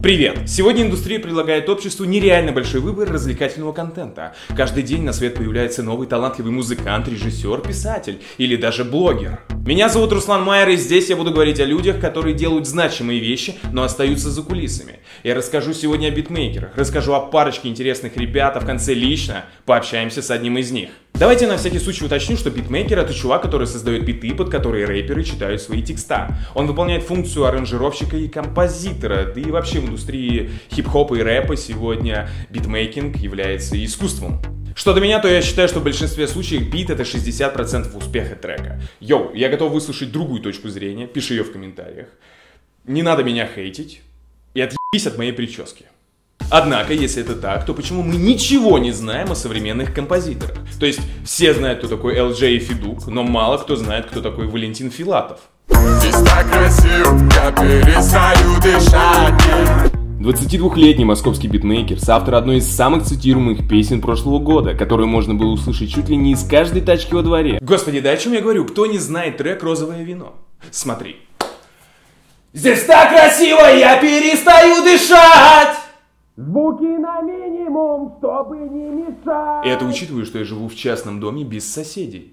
Привет! Сегодня индустрия предлагает обществу нереально большой выбор развлекательного контента. Каждый день на свет появляется новый талантливый музыкант, режиссер, писатель или даже блогер. Меня зовут Руслан Майер, и здесь я буду говорить о людях, которые делают значимые вещи, но остаются за кулисами. Я расскажу сегодня о битмейкерах, расскажу о парочке интересных ребят, а в конце лично пообщаемся с одним из них. Давайте на всякий случай уточню, что битмейкер — это чувак, который создает биты, под которые рэперы читают свои текста. Он выполняет функцию аранжировщика и композитора, да и вообще в индустрии хип-хопа и рэпа сегодня битмейкинг является искусством. Что до меня, то я считаю, что в большинстве случаев бит — это 60% успеха трека. Йоу, я готов выслушать другую точку зрения, пиши ее в комментариях. Не надо меня хейтить и отъебись от моей прически. Однако, если это так, то почему мы ничего не знаем о современных композиторах? То есть все знают, кто такой LJ и Федук, но мало кто знает, кто такой Валентин Филатов. 22-летний московский битмейкер, соавтор одной из самых цитируемых песен прошлого года, которую можно было услышать чуть ли не из каждой тачки во дворе. Господи, да о чем я говорю? Кто не знает трек «Розовое вино»? Смотри. Здесь так красиво, я перестаю дышать! Звуки на минимум, чтобы не мешать. И это учитывая, что я живу в частном доме без соседей.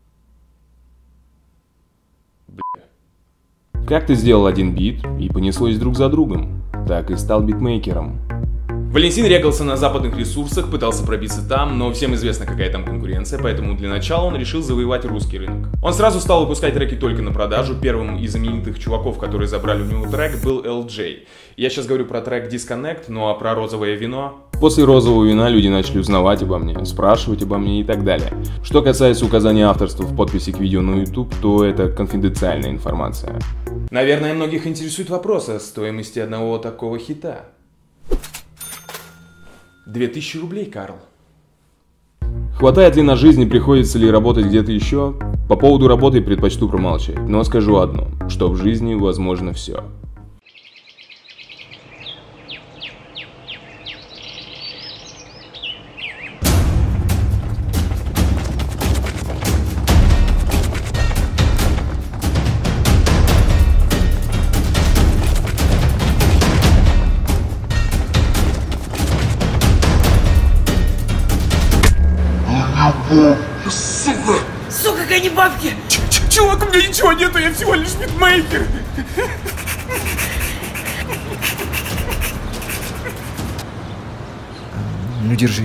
Бля. Как-то сделал один бит, и понеслось друг за другом. Так и стал битмейкером. Валентин регался на западных ресурсах, пытался пробиться там, но всем известно, какая там конкуренция, поэтому для начала он решил завоевать русский рынок. Он сразу стал выпускать треки только на продажу. Первым из знаменитых чуваков, которые забрали у него трек, был LJ. Я сейчас говорю про трек Disconnect, ну а про розовое вино... После розового вина люди начали узнавать обо мне, спрашивать обо мне и так далее. Что касается указания авторства в подписи к видео на YouTube, то это конфиденциальная информация. Наверное, многих интересует вопрос о стоимости одного такого хита. 2000 рублей, Карл. Хватает ли на жизнь и приходится ли работать где-то еще? По поводу работы предпочту промолчать, но скажу одно, что в жизни возможно все. Сука, какая не бабки! Чувак, у меня ничего нету, я всего лишь битмейкер. Ну, держи.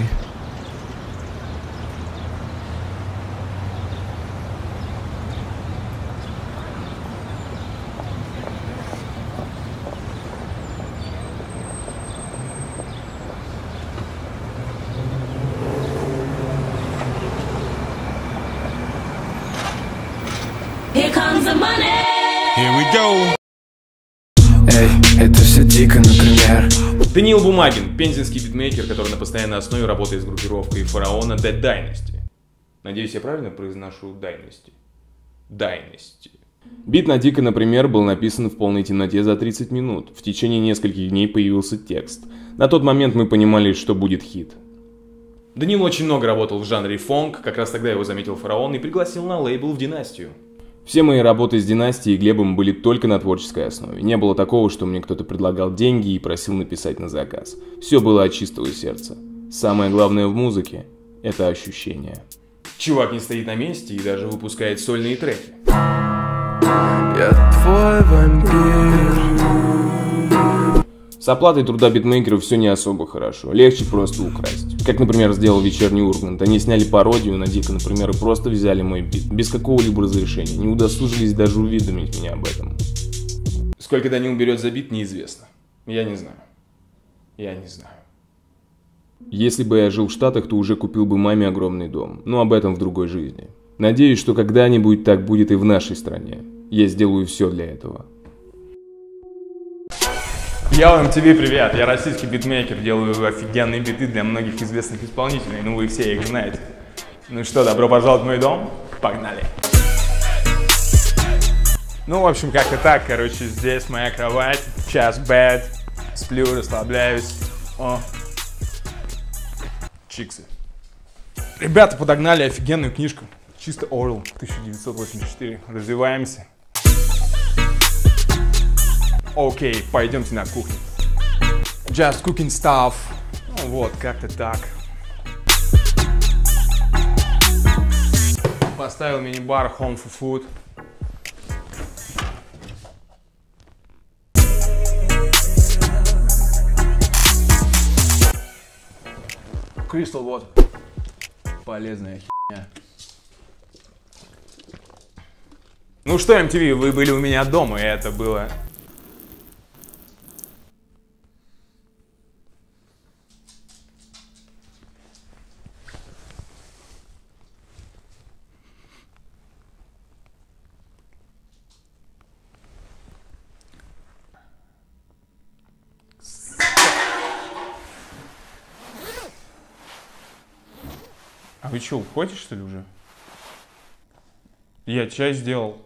Here comes the money. Here we go. Эй, это все дико, например. Даниил Бумагин, пензенский битмейкер, который на постоянной основе работает с группировкой Фараона Dead Dynasty. Надеюсь, я правильно произношу Dynasty? Dynasty. Бит на Дико, например, был написан в полной темноте за 30 минут. В течение нескольких дней появился текст. На тот момент мы понимали, что будет хит. Даниил очень много работал в жанре фонк, как раз тогда его заметил Фараон и пригласил на лейбл в Династию. Все мои работы с Династией и Глебом были только на творческой основе. Не было такого, что мне кто-то предлагал деньги и просил написать на заказ. Все было от чистого сердца. Самое главное в музыке – это ощущение. Чувак не стоит на месте и даже выпускает сольные треки. Я твой вампир. С оплатой труда битмейкеров все не особо хорошо. Легче просто украсть. Как, например, сделал Вечерний Ургант. Они сняли пародию на Дико, например, и просто взяли мой бит. Без какого-либо разрешения. Не удосужились даже уведомить меня об этом. Сколько Данил берет за бит, неизвестно. Я не знаю. Я не знаю. Если бы я жил в Штатах, то уже купил бы маме огромный дом. Но об этом в другой жизни. Надеюсь, что когда-нибудь так будет и в нашей стране. Я сделаю все для этого. Йоу, MTV, привет! Я российский битмейкер, делаю офигенные биты для многих известных исполнителей, ну вы все их знаете. Ну что, добро пожаловать в мой дом? Погнали! Ну, в общем, как-то так, короче, здесь моя кровать, час бед, сплю, расслабляюсь. О, чиксы. Ребята подогнали офигенную книжку, чисто Орел, 1984, развиваемся. Окей, пойдемте на кухню. Just cooking stuff. Ну вот, как-то так. Поставил мини-бар Home for Food. Crystal Water. Полезная херня. Ну что, MTV, вы были у меня дома, и это было... А вы что, уходите, что ли, уже? Я чай сделал.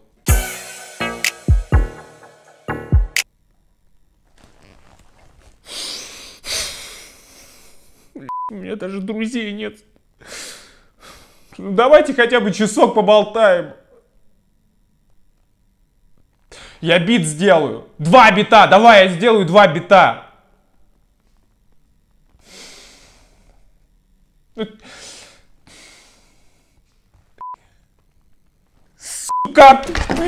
У меня даже друзей нет. Ну, давайте хотя бы часок поболтаем. Я бит сделаю. 2 бита, давай я сделаю 2 бита. Сука!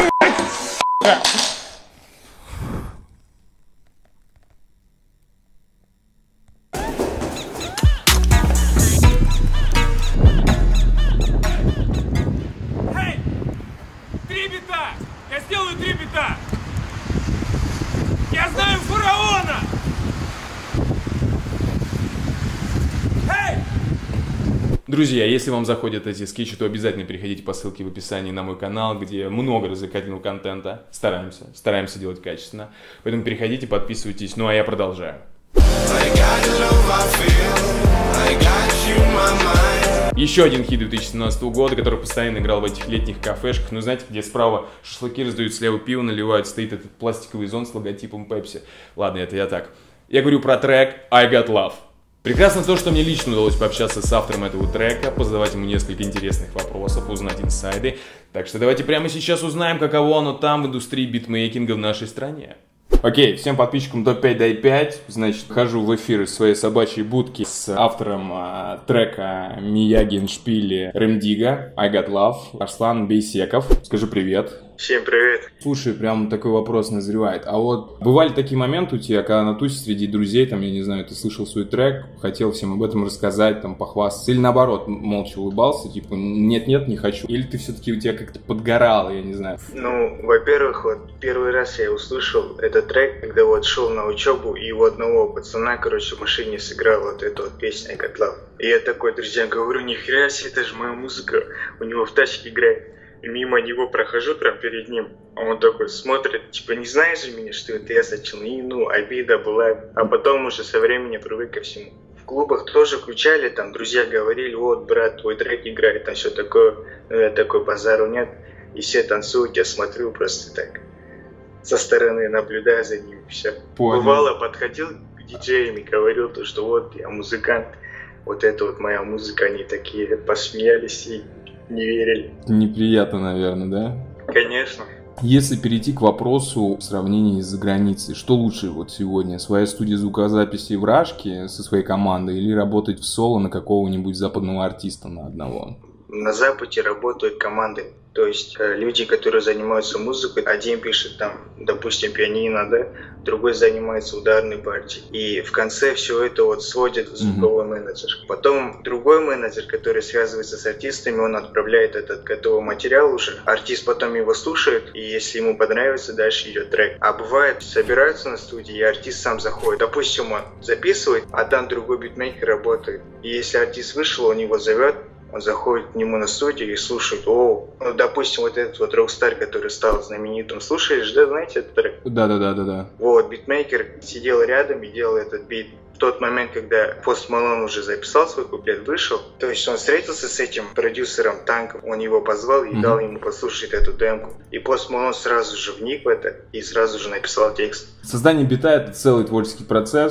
Эй! 3 бита! Я сделаю 3 бита! Я знаю фараона! Эй! Друзья, если вам заходят эти скетчи, то обязательно переходите по ссылке в описании на мой канал, где много развлекательного контента. Стараемся делать качественно. Поэтому переходите, подписывайтесь. Ну а я продолжаю. Еще один хит 2017 года, который постоянно играл в этих летних кафешках. Ну знаете, где справа шашлыки раздают, слева пиво наливают, стоит этот пластиковый зонт с логотипом Pepsi. Ладно, это я так. Я говорю про трек I Got Love. Прекрасно то, что мне лично удалось пообщаться с автором этого трека, позадавать ему несколько интересных вопросов, узнать инсайды. Так что давайте прямо сейчас узнаем, каково оно там в индустрии битмейкинга в нашей стране. Окей, всем подписчикам до 5 дай 5. Значит, хожу в эфир из своей собачьей будки с автором трека Мияги Эндшпили Ремдига I Got Love, Арслан Бейсеков. Скажи привет. Всем привет. Слушай, прям такой вопрос назревает. А вот бывали такие моменты у тебя, когда на тусе среди друзей, там, я не знаю, ты слышал свой трек, хотел всем об этом рассказать, там, похвастаться, или наоборот, молча улыбался, типа, нет-нет, не хочу. Или ты все-таки у тебя как-то подгорало, я не знаю. Ну, во-первых, вот первый раз я услышал этот трек, когда вот шел на учебу, и у одного пацана, короче, в машине сыграл вот эту вот песню I Got Love. И я такой друзьям говорю, нихера себе, это же моя музыка, у него в тачке играет. И мимо него прохожу прям перед ним, а он такой смотрит, типа, не знаешь же меня, что это я сочинил? И, ну, обида была, а потом уже со временем привык ко всему. В клубах тоже включали, там, друзья говорили, вот, брат, твой трек играет, там все такое, ну, я такой, базару нет, и все танцуют, я смотрю просто так, со стороны наблюдаю за ними, все. Понял. Бывало, подходил к диджеям и говорил, то, что вот, я музыкант, вот это вот моя музыка, они такие посмеялись и не верили. Неприятно, наверное, да? Конечно. Если перейти к вопросу в сравнении с заграницей, что лучше вот сегодня? Своя студия звукозаписи в Рашке со своей командой или работать в соло на какого-нибудь западного артиста на одного? На Западе работают команды. То есть люди, которые занимаются музыкой, один пишет там, допустим, пианино, да, другой занимается ударной партией. И в конце все это вот сводит звуковой менеджер. Потом другой менеджер, который связывается с артистами, он отправляет этот готовый материал уже. Артист потом его слушает, и если ему понравится, дальше идет трек. А бывает, собираются на студии, и артист сам заходит. Допустим, он записывает, а там другой битмейкер работает. И если артист вышел, он его зовет, он заходит к нему на студию и слушает, ну, допустим, вот этот вот рок-стар, который стал знаменитым, слушаешь, да, знаете этот трек? Да. Вот, битмейкер сидел рядом и делал этот бит. В тот момент, когда Пост Малон уже записал свой куплет, вышел, то есть он встретился с этим продюсером Танком, он его позвал и дал ему послушать эту демку. И Пост Малон сразу же вник в это и сразу же написал текст. Создание бита — это целый творческий процесс.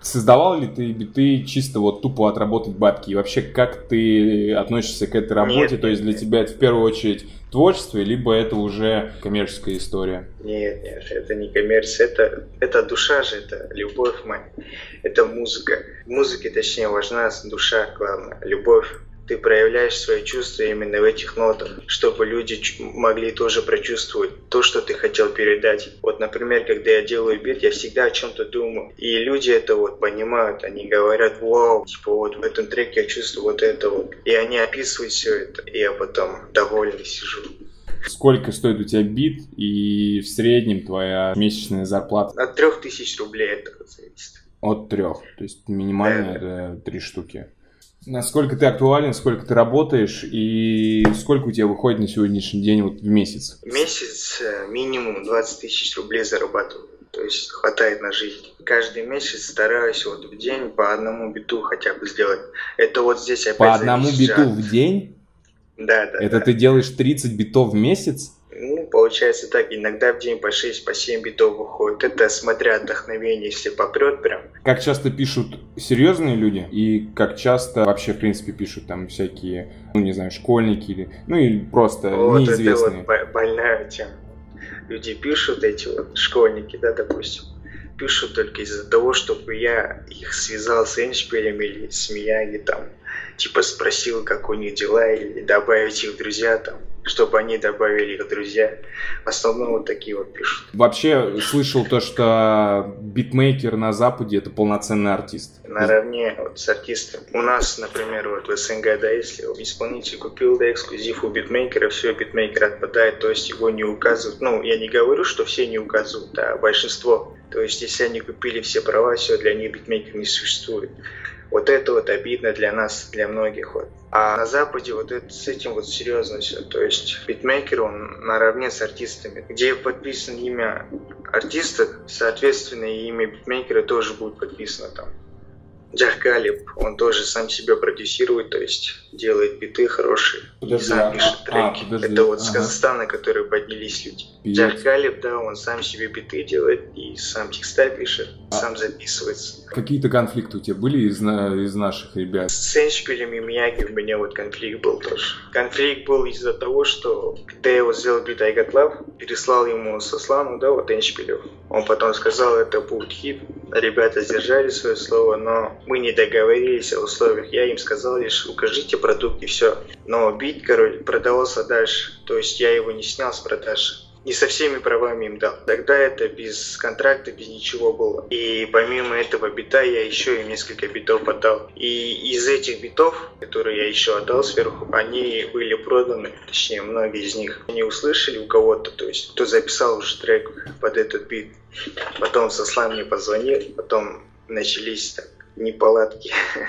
Создавал ли ты биты чисто вот тупо отработать бабки? И вообще, как ты относишься к этой работе? Нет, То есть для тебя это в первую очередь творчество, либо это уже коммерческая история? Нет, это не коммерция, это душа же, это любовь моя, это музыка. В музыке, точнее, важна душа, главное, любовь. Ты проявляешь свои чувства именно в этих нотах, чтобы люди могли тоже прочувствовать то, что ты хотел передать. Вот, например, когда я делаю бит, я всегда о чем-то думаю. И люди это вот понимают, они говорят: вау, типа вот в этом треке я чувствую вот это вот. И они описывают все это, и я потом довольный сижу. Сколько стоит у тебя бит и в среднем твоя месячная зарплата? От 3000 рублей это зависит. От 3. То есть минимально это 3 штуки. Насколько ты актуален, сколько ты работаешь и сколько у тебя выходит на сегодняшний день вот в месяц? В месяц минимум 20 тысяч рублей зарабатываю. То есть хватает на жизнь. Каждый месяц стараюсь вот в день по одному биту хотя бы сделать. Это вот здесь опять по одному биту в день? Да. Это ты делаешь 30 битов в месяц? Ну, получается так, иногда в день по 6, по 7 битов выходит. Это смотря вдохновение, если попрет прям. Как часто пишут серьезные люди и как часто вообще, в принципе, пишут там всякие, ну, не знаю, школьники или, ну, или просто вот неизвестные? Это вот больная тема. Люди пишут, эти вот школьники, да, допустим, пишут только из-за того, чтобы я их связал с Эндшпилем или с Мияги, там, типа спросил, как у них дела, или добавить их в друзья, там, чтобы они добавили их в друзья. В основном вот такие вот пишут. Вообще слышал то, что битмейкер на Западе — это полноценный артист. Наравне вот с артистом. У нас, например, вот в СНГ, да, если исполнитель купил, да, эксклюзив у битмейкера, все, битмейкер отпадает, то есть его не указывают. Ну, я не говорю, что все не указывают, а большинство. То есть, если они купили все права, все, для них битмейкер не существует. Вот это вот обидно для нас, для многих. Вот. А на Западе вот это, с этим вот серьезно все. То есть битмейкер, он наравне с артистами. Где подписано имя артиста, соответственно, и имя битмейкера тоже будет подписано там. Джахкалиб, он тоже сам себя продюсирует, то есть делает биты хорошие, и сам пишет треки. Это вот с Казахстана, которые поднялись люди. Джахкалиб, да, он сам себе биты делает и сам текста пишет, сам записывается. Какие-то конфликты у тебя были из наших ребят? С Эндшпилем и Мияги у меня вот конфликт был тоже. Конфликт был из-за того, что когда я вот сделал бит I Got Love, переслал ему Сослану, да, вот Эндшпилю. Он потом сказал, это будет хит. Ребята сдержали свое слово, но мы не договорились о условиях. Я им сказал лишь, укажите продукт и все. Но бит, короче, продавался дальше. То есть я его не снял с продажи. Не со всеми правами им дал. Тогда это без контракта, без ничего было. И помимо этого бита я еще им несколько битов отдал. И из этих битов, которые я еще отдал сверху, они были проданы, точнее многие из них. Они услышали у кого-то, то есть кто записал уже трек под этот бит. Потом Сослан мне позвонил, потом начались так, неполадки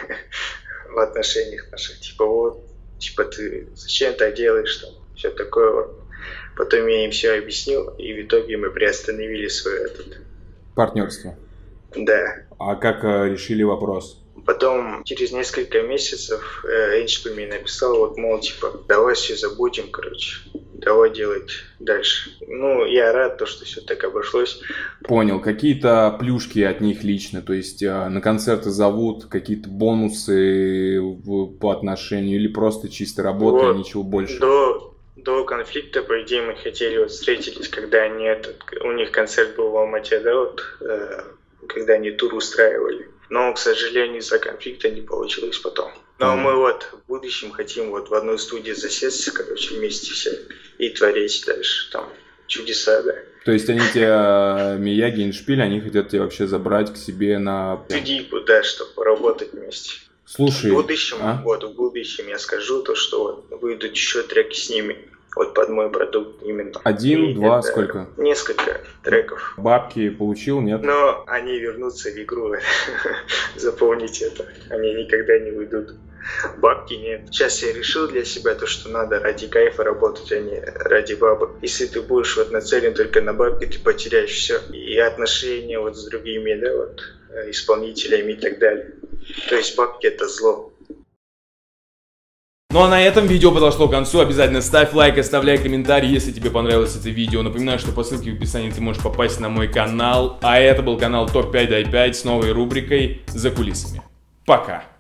в отношениях наших. Типа вот, типа ты зачем так делаешь, там, все такое вот. Потом я им все объяснил, и в итоге мы приостановили свое партнерство. Да. А как решили вопрос? Потом, через несколько месяцев, Эндшпиль мне написал, вот, мол, типа, давай все забудем, короче, давай делать дальше. Ну, я рад, то, что все так обошлось. Понял. Какие-то плюшки от них лично, то есть на концерты зовут, какие-то бонусы по отношению, или просто чисто работа, вот, и ничего больше? До конфликта, по идее, мы хотели вот встретились, когда они у них концерт был в Алмате, да, вот, когда они тур устраивали. Но, к сожалению, из-за конфликта не получилось потом. Но мы вот в будущем хотим вот в одной студии засесть, короче, вместе все и творить дальше там чудеса, да. То есть они тебя, Мияги и Эндшпиль, они хотят тебя вообще забрать к себе на... студийку, да, чтобы поработать вместе. Слушай, в будущем, вот в будущем я скажу то, что вот выйдут еще треки с ними. Вот под мой продукт именно. Один, два, сколько? Несколько треков. Бабки получил, нет? Но они вернутся в игру. Запомните это. Они никогда не уйдут. Бабки нет. Сейчас я решил для себя то, что надо ради кайфа работать, а не ради бабок. Если ты будешь вот нацелен только на бабки, ты потеряешь все. И отношения вот с другими, да, вот, исполнителями и так далее. То есть бабки — это зло. Ну а на этом видео подошло к концу. Обязательно ставь лайк, оставляй комментарий, если тебе понравилось это видео. Напоминаю, что по ссылке в описании ты можешь попасть на мой канал. А это был канал Топ 5 Дай 5 с новой рубрикой «За кулисами». Пока!